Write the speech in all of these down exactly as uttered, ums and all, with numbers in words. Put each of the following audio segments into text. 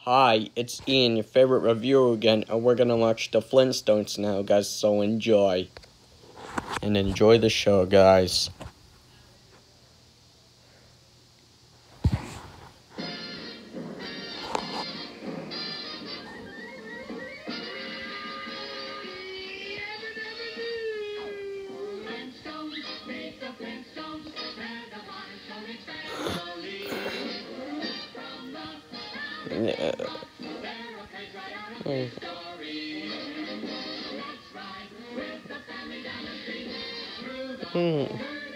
Hi, it's Ian, your favorite reviewer again, and we're gonna watch the Flintstones now, guys, so enjoy. And enjoy the show, guys. Yeah. Mm. Mm.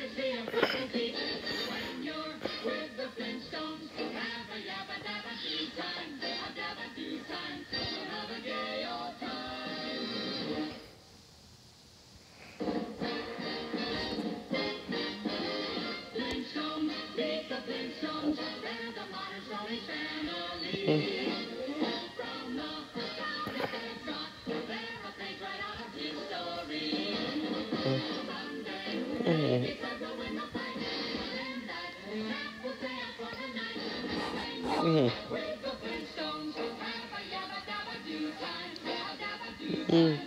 Mm. Mm. Mm.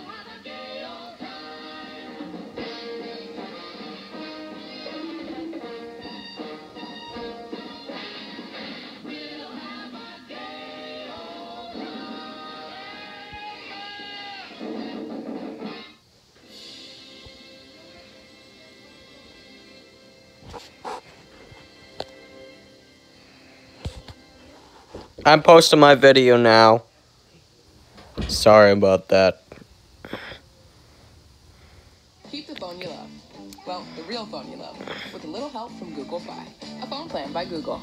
I'm posting my video now. Sorry about that. Keep the phone you love. Well, the real phone you love. With a little help from Google Fi. A phone plan by Google.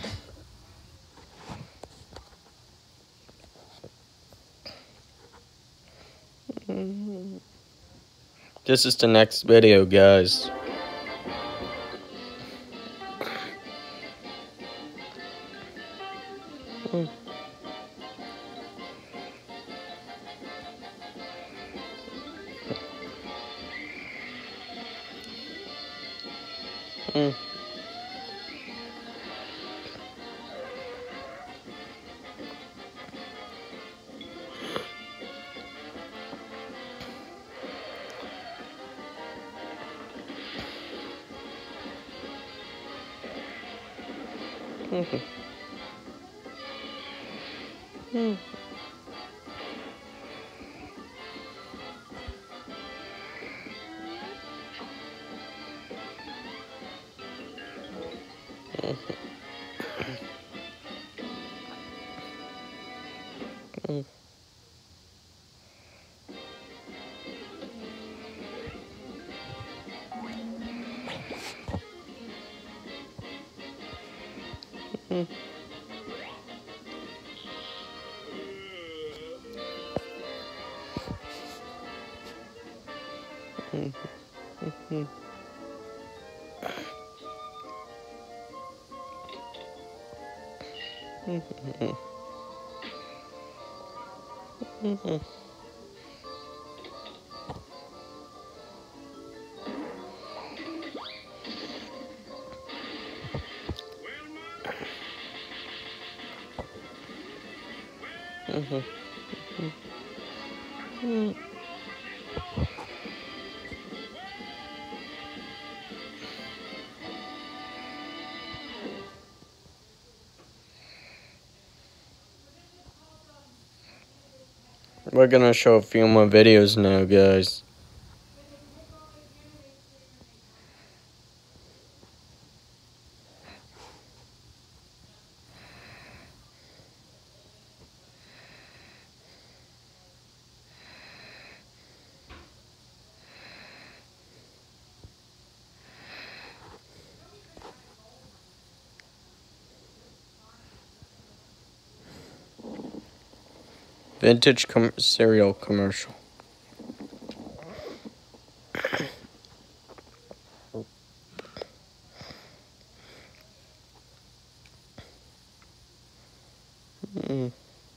This is the next video, guys. Mm. Mm. Mm. Mm. Mm. Mm. Mm. Mm. Mm. Mm. Mm. Mm. We're gonna show a few more videos now, guys. Vintage com cereal commercial. Mm.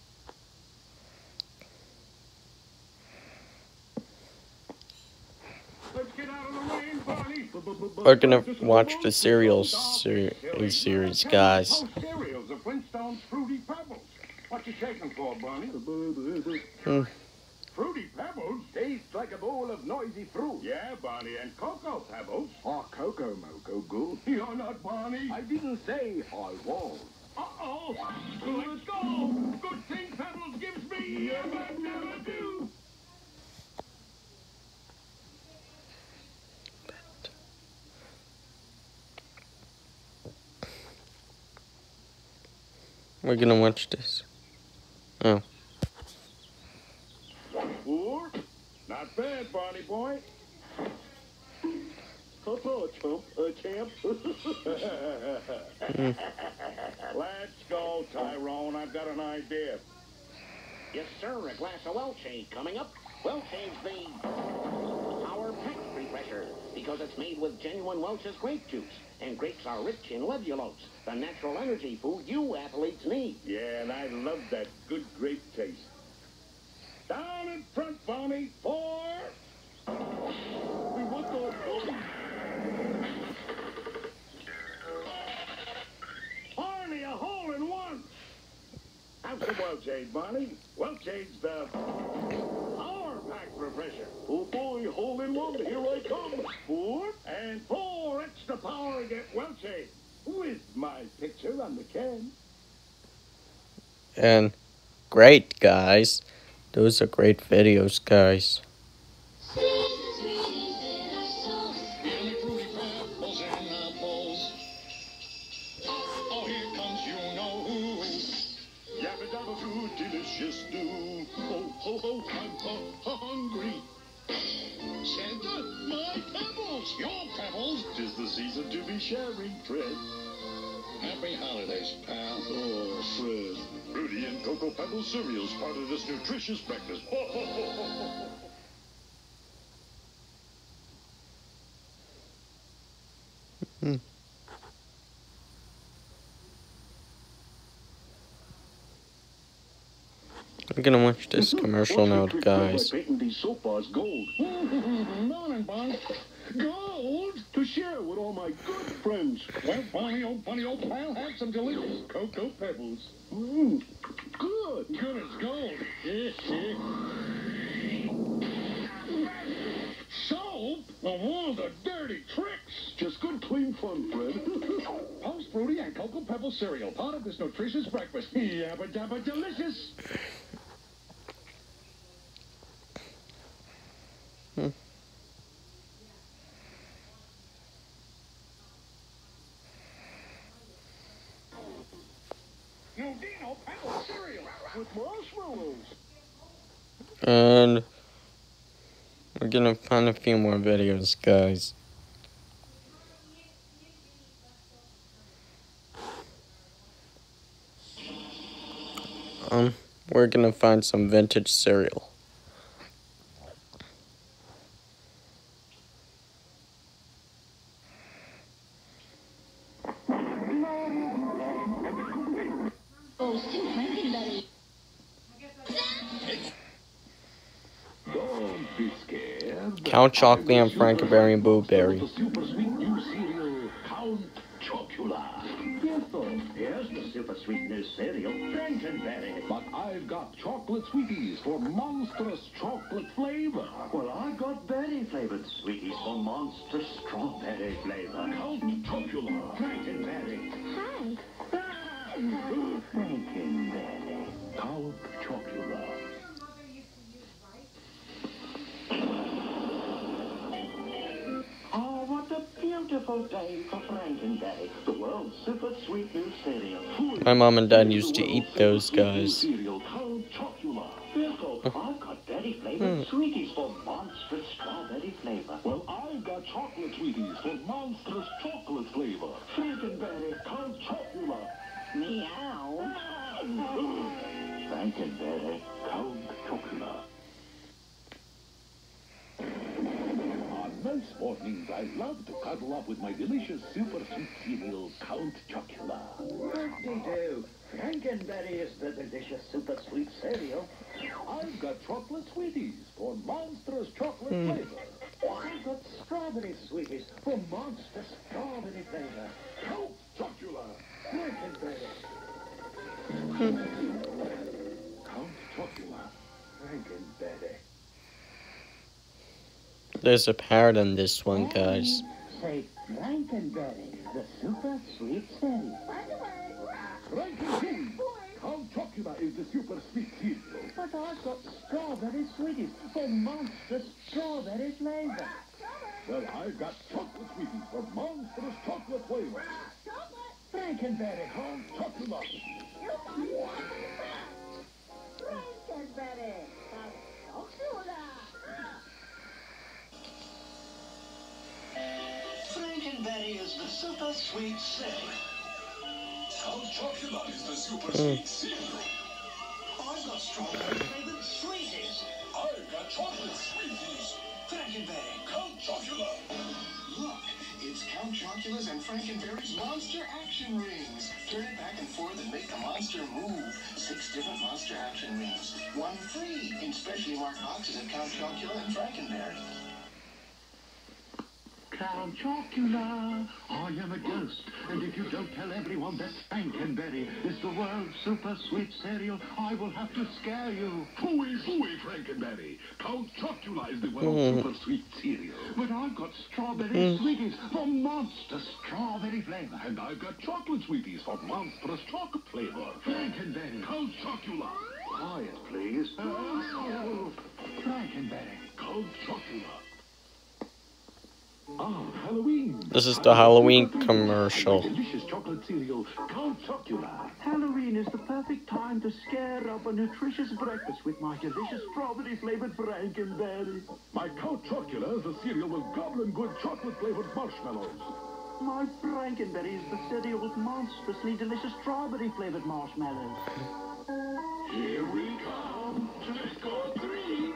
We're gonna watch the cereal ser series, guys. Cereals, the Flintstones Fruity Pebbles. What you shaking for, Barney? Hmm. Fruity Pebbles taste like a bowl of noisy fruit. Yeah, Barney, and Cocoa Pebbles. Oh, Cocoa Moco good. You're not Barney. I didn't say I was. Uh-oh. Let's go. Good thing Pebbles gives me. Never, never do. We're gonna watch this. Oh. Four. Not bad, Barney boy. Hello, chump. Uh, champ. Mm. Let's go, Tyrone. I've got an idea. Yes, sir. A glass of Welchade coming up. Welchade's the Power Pack Refresher because it's made with genuine Welch's grape juice. And grapes are rich in levulose, the natural energy food you athletes need. Yeah, and I love that good grape taste. Down in front, Barney. Four. We want those booties. Barney, a hole in one. Have some Welchade, Barney. Welchade's the Power Pack Refresher. Oh boy, hole in one. Here I come. Four and four extra power to get Welchade with my picture on the can. And great, guys. Those are great videos, guys. Delicious stew. Oh, ho, ho, I'm hu- hungry. Santa, my pebbles, your pebbles. 'Tis the season to be sharing, Fred. Happy holidays, pal. Oh, Fred. Fruity and Cocoa Pebbles cereals, part of this nutritious breakfast. Ho, ho, ho, ho, ho. Hmm. We're gonna watch this commercial now, guys. These soap bars gold. Morning, Barney. Gold to share with all my good friends. Well, Barney, old funny old pal, have some delicious Cocoa Pebbles. Mmm, good. Good as gold. Soap? Of all the dirty tricks. Just good, clean fun, Fred. Post Fruity and Cocoa Pebbles cereal, part of this nutritious breakfast. Yabba dabba delicious. Hmm. Nudino Pebble cereal with marshmallows. And we're gonna find a few more videos, guys. Um, we're gonna find some vintage cereal. Don't be scared. Count Chocula and Frankenberry and Blueberry. The super sweet new cereal, Count Chocula. Yes, sir. Here's the super sweet new cereal, Frankenberry. But I've got chocolate sweeties for monstrous chocolate flavor. Well, I've got berry-flavored sweeties for monstrous strawberry flavor. Count Chocula. Frankenberry. Hi. Frankenberry. Count Chocula. Oh, what a beautiful day for Frankenberry, the world's super sweet new cereal. My mom and dad used to eat those, guys. Cereal, Count Chocula. Look, I've got berry-flavored sweeties for monstrous strawberry flavor. Well, I've got chocolate sweeties for monstrous chocolate flavor. Frankenberry. Count Chocula. Meow. Frankenberry. Count Chocula. On most mornings, I love to cuddle up with my delicious super sweet cereal, Count Chocula. Whoop-de-doo. Frankenberry is the delicious super sweet cereal. I've got chocolate sweeties for monstrous chocolate Mm. flavor. I've got strawberry sweeties for monstrous strawberry flavor. Count Chocula. Frankenberry. Frankenberry. There's a parrot in this one, guys. Say Frankenberry, the super sweet cereal. Frankenberry! Count Chocula is the super sweet cereal. But I've got strawberry sweeties for monster strawberry flavor. Well, I've got chocolate sweeties for monstrous chocolate flavor. Frankenberry, Count Chocula. Frankenberry, Frankenberry is the super sweet cereal. Count Chocula is the super sweet cereal. I've got strawberry flavored sweeties. I've got chocolate sweeties. Frankenberry. Count Chocula. Look, it's Count Chocula's and Frankenberry's monster action rings. Turn it back and forth and make the monster move. Six different monster action rings. One free in specially marked boxes at Count Chocula and Frankenberry. Count Chocula, I am a ghost, and if you don't tell everyone that Frankenberry is the world's super sweet cereal, I will have to scare you. Hooey, hooey, Frankenberry. Count Chocula is the world's Mm. super sweet cereal. But I've got strawberry Mm. sweeties for monster strawberry flavor. And I've got chocolate sweeties for monstrous chocolate flavor. Frankenberry. Count Chocula. Quiet, please. Oh, Frankenberry. Count Chocula. Ah, Halloween. This is the Halloween commercial. Delicious chocolate cereal, Count Chocula. Halloween is the perfect time to scare up a nutritious breakfast with my delicious strawberry-flavored Frankenberry. My Count Chocula is a cereal with goblin good chocolate-flavored marshmallows. My Frankenberry is the cereal with monstrously delicious strawberry-flavored marshmallows. Here we come. Trick or treat.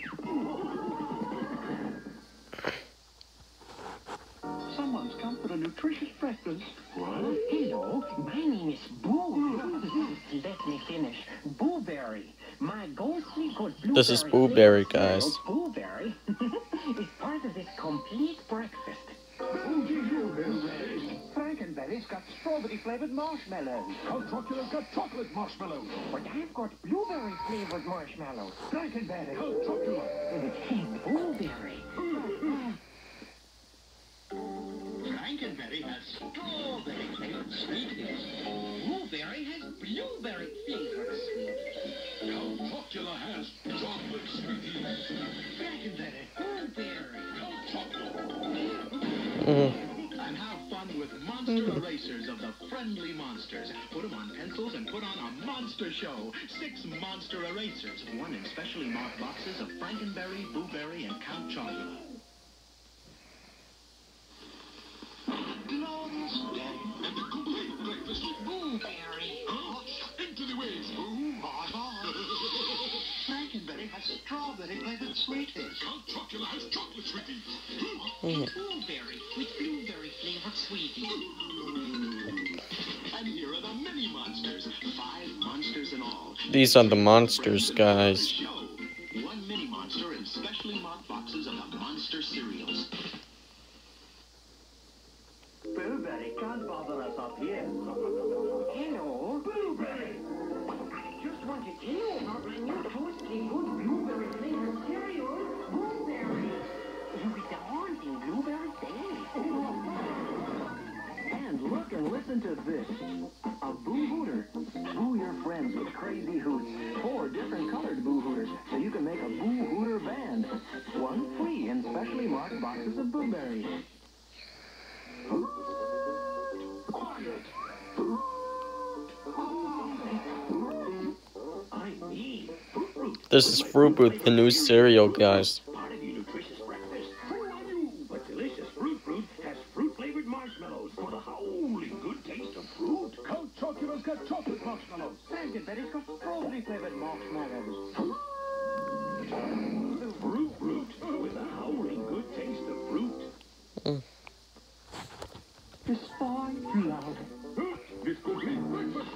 Someone's come for a nutritious breakfast. What? Hello, my name is Boo. Let me finish. Booberry. My ghostly good blueberry. This is Booberry, guys. Booberry is part of this complete breakfast. Frankenberry's got strawberry-flavored marshmallows. Count Chocula's got chocolate marshmallows. But I've got blueberry-flavored marshmallows. Frankenberry. Count Chocula. Blueberry. Frankenberry has strawberry flavored sweeties. Blueberry has blueberry flavored sweeties. Count Chocula has chocolate sweeties. Frankenberry. Blueberry. Count Chocula. Mm. And have fun with Monster Erasers of the Friendly Monsters. Put them on pencils and put on a monster show. Six Monster Erasers, one in specially marked boxes of Frankenberry, Blueberry, and Count Chocula. Glorious day and a complete breakfast with Blueberry. Into the waves, Boo. Bye-bye. Frankenberry has strawberry-flavored sweeties. Count Chocula has chocolate sweeties. Blueberry with blueberry-flavored sweeties. And here are the mini monsters. Five monsters in all. These are the monsters, guys. Show. One mini monster in specially marked boxes of the monster cereals. Blueberry can't bother us up here. Hello, Blueberry. I just want to tell you about my new toasty good blueberry flavored cereal, Blueberry. With the haunting blueberry taste. And look and listen to this. A Boo Hooter. Boo your friends with crazy hoots. Four different colored Boo Hooters, so you can make a Boo Hooter band. One free in specially marked boxes of Blueberry. Quiet. I need This is Fruit Brute, the new cereal, guys. Part of your nutritious breakfast. Who are you? But delicious Fruit Fruit has fruit-flavored marshmallows for the howling good taste of fruit. Count Chocula's got chocolate marshmallows. Frankenberry's got strawberry-flavored marshmallows. Fruit Fruit with the howling good taste of fruit. Despite loud. This complete breakfast.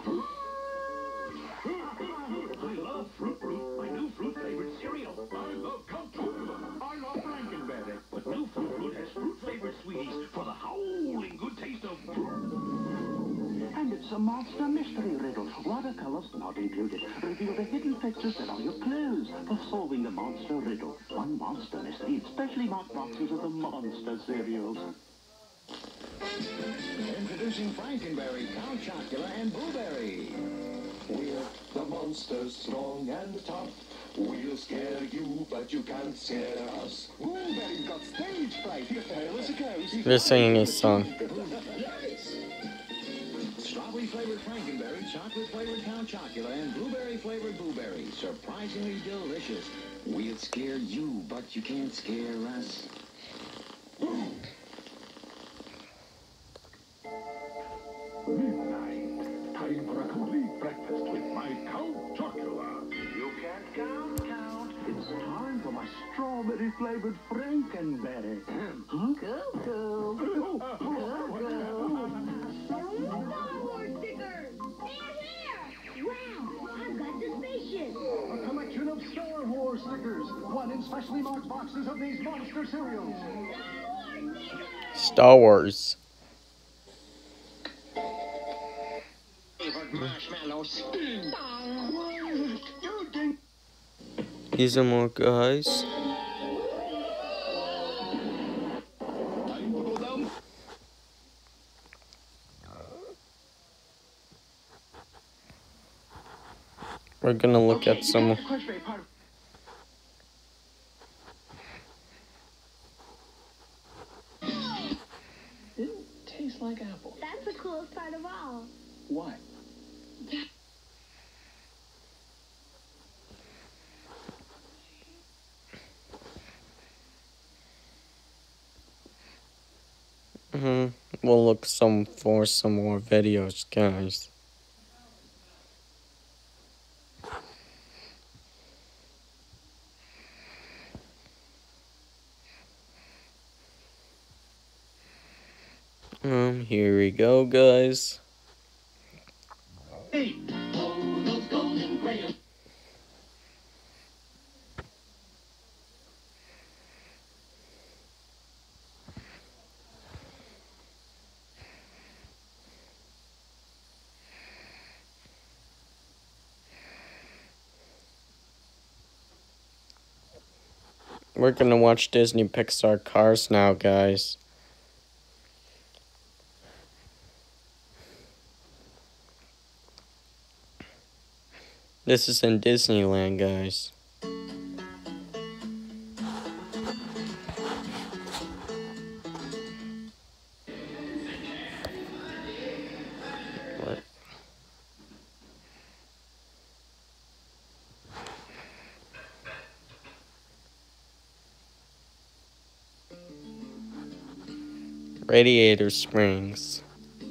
I love Fruit Fruit, my new fruit-flavored cereal. I love Count Chocula. I love Frankenberry. But new Fruit Fruit has fruit-flavored sweeties for the howling good taste of fruit. And it's so the Monster Mystery Riddle. Watercolors not included. Reveal the hidden pictures that are your clues for solving the Monster Riddle. One Monster Mystery in specially marked boxes of the Monster cereals. Introducing Frankenberry, Count Chocula, and Blueberry. We're the monsters, strong and tough. We'll scare you, but you can't scare us. Blueberry's got stage fright. Here as it goes. They're singing a song. Strawberry flavored Frankenberry, chocolate flavored Count Chocula, and blueberry flavored Blueberry. Surprisingly delicious. We'll scare you, but you can't scare us. Midnight. Time for a complete breakfast with my Count Chocula. You can't count, count. It's time for my strawberry flavored Frankenberry. Huh? Cuckoo. Cuckoo. Star Wars stickers. They're here. Wow, I've got the spaceship. A collection of Star Wars stickers. One in specially marked boxes of these monster cereals. Star Wars. Marshmallow spin. These are more guys. Time to go down. We're gonna look at some. Didn't taste like apple. That's the coolest part of all. What? Hmm. We'll look some for some more videos, guys. Um, here we go, guys. Hey, oh, those golden crayons. We're gonna watch Disney Pixar Cars now, guys. This is in Disneyland, guys. What? Radiator Springs.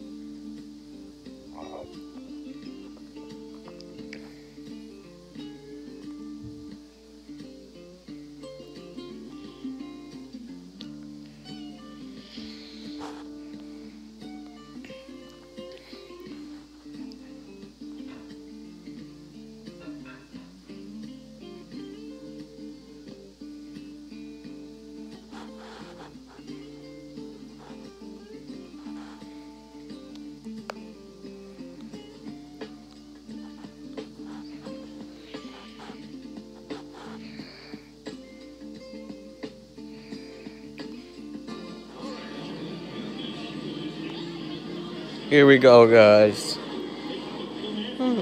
Here we go, guys. Hmm.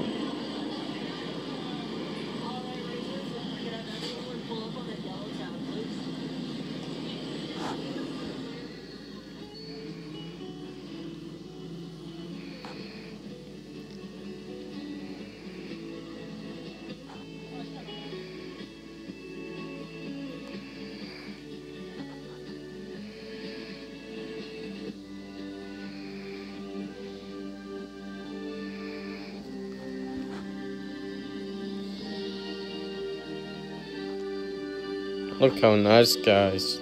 Look how nice, guys.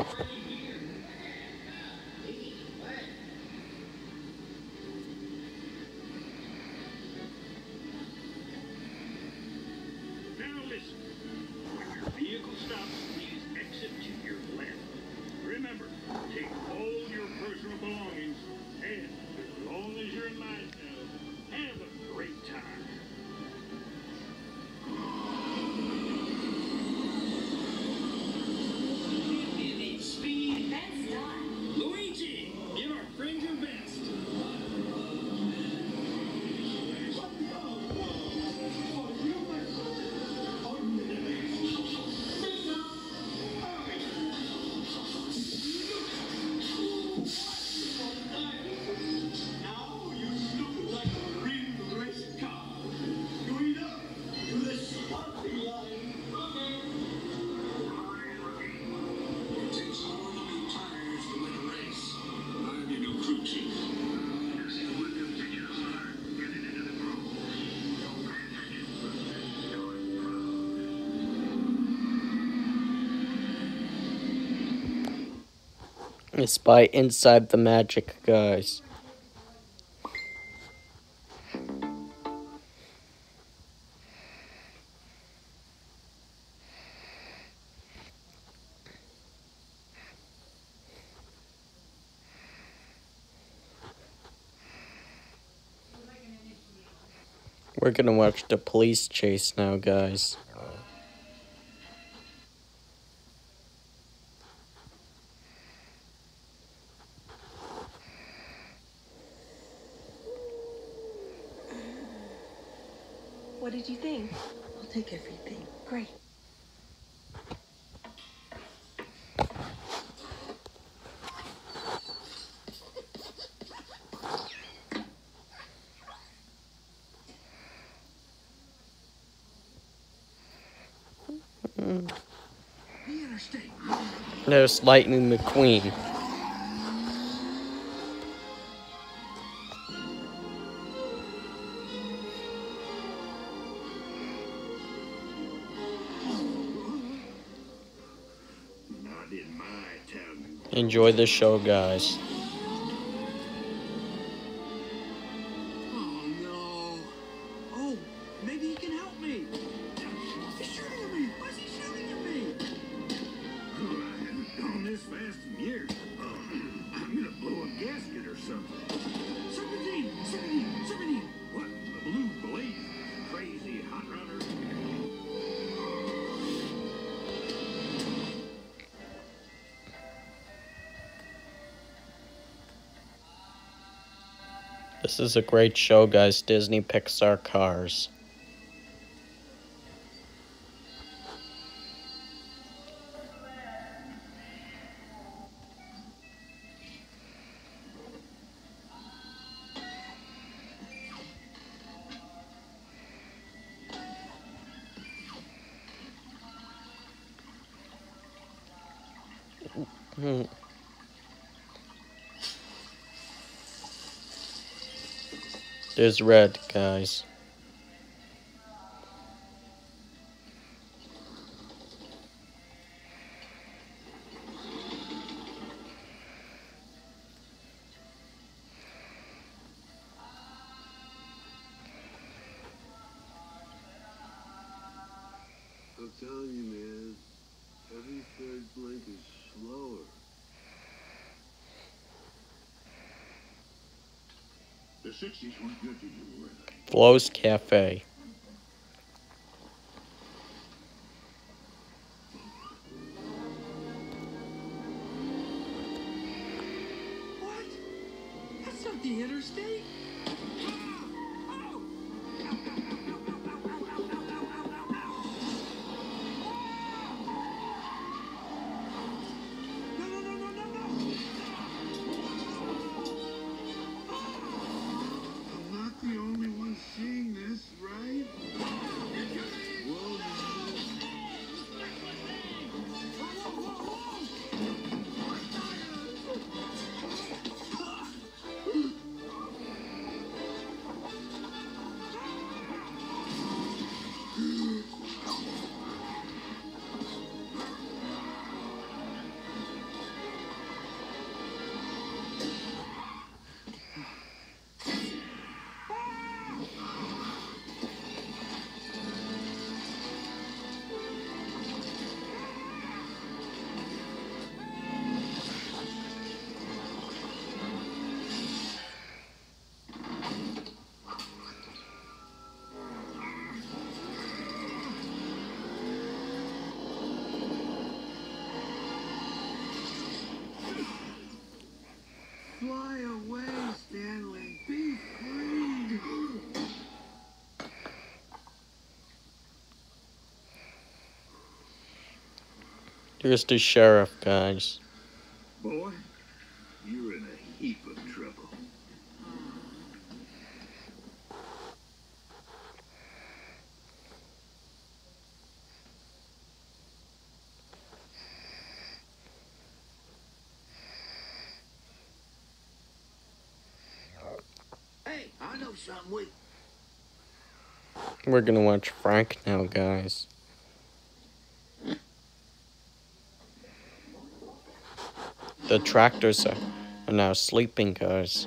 Now listen. When your vehicle stops, please exit to your left. Remember, take all your personal belongings, and as long as you're in line now, have a great time. Speed best time. Luigi, give our friend your best. Now you look like a real race car. Going up to the starting line. It takes more than your tires to win a race. I'm your new crew chief. It's by Inside the Magic, guys. We're gonna watch the police chase now, guys. What did you think? I'll take everything. Great. There's Lightning McQueen. Not in my town. Enjoy the show, guys. Oh no. Oh, maybe he can help me. He's shooting at me. Why is he shooting at me? I haven't gone this fast in years. Um, I'm gonna blow a gasket or something. Serpentine! Serpentine! Serpentine! What? A blue blaze? Crazy hot runner? This is a great show, guys. Disney Pixar Cars. Hmm. There's Red, guys. I'm telling you, man, every third blink is slower. The sixties weren't good to you, were they? Flo's Cafe. What? That's not the interstate. No, no, no, no, no, no. I'm not the only one seeing this, right? Whoa, Fly away, Stanley. Be free. Here's the sheriff, guys. Boy, you're in a heap of trouble. Hey, I know something we... We're gonna watch Frank now, guys. The tractors are, are now sleeping, guys.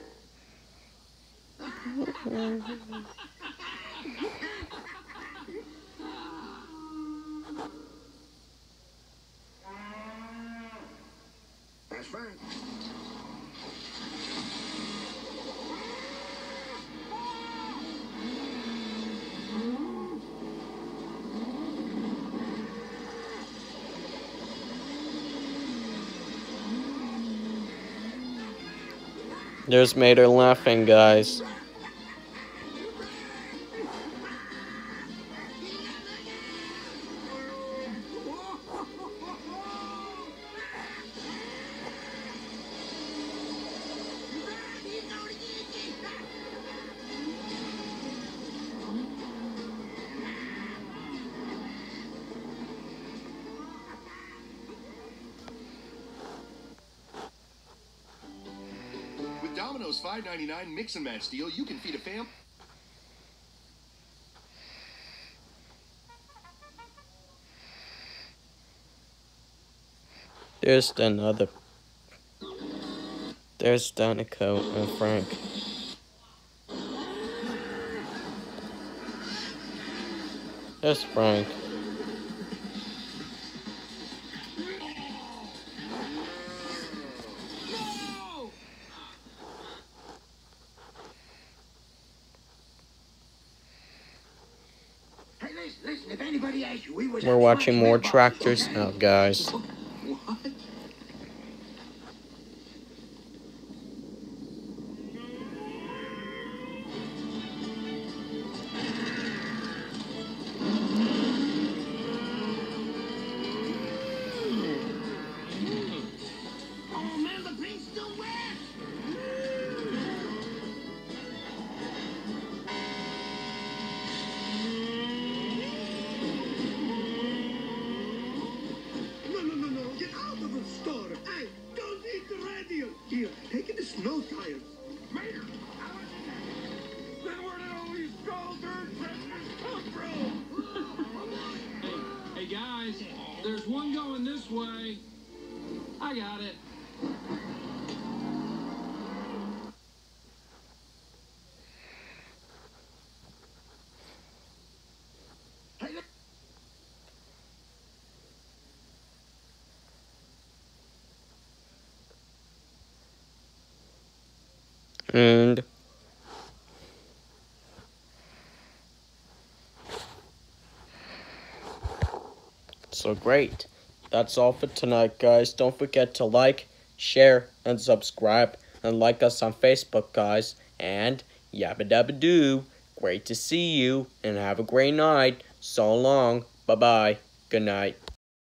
That's Frank. There's Mater laughing, guys. With Domino's five ninety-nine mix and match deal, you can feed a fam. There's another. There's Danica and Frank. There's Frank. Hey, listen, listen, if anybody asks you, we was... We're watching more tractors now, guys. What? Oh, man, the paint's still wet! No, no, no, no. Get out of the store. Hey, don't eat the radio. Here, take it to snow tires. Mater, I was in there. Then where did all these skull dirt tractors come from? Hey, hey guys, there's one going this way. I got it. And so great. That's all for tonight, guys. Don't forget to like, share, and subscribe. And like us on Facebook, guys. And yabba dabba doo. Great to see you. And have a great night. So long. Bye-bye. Good night.